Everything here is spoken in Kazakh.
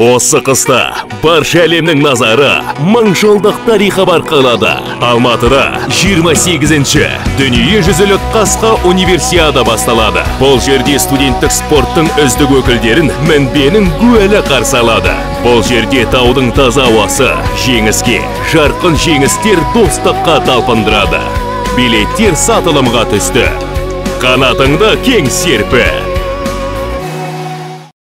Осы қыста барша әлемнің назары мың жылдық тарихы бар қалада Алматыда 28-ші дүниежүзілік қысқы универсиада басталады. Бұл жерде студенттік спорттың үздік өкілдерін мінбенің гуілі қарсы алады. Бұл жерде таудың таза ауасы жеңіске, жарқын жеңістер достыққа талпындырады. Билеттер сатылымға түсті. Қанатыңды кең серпі.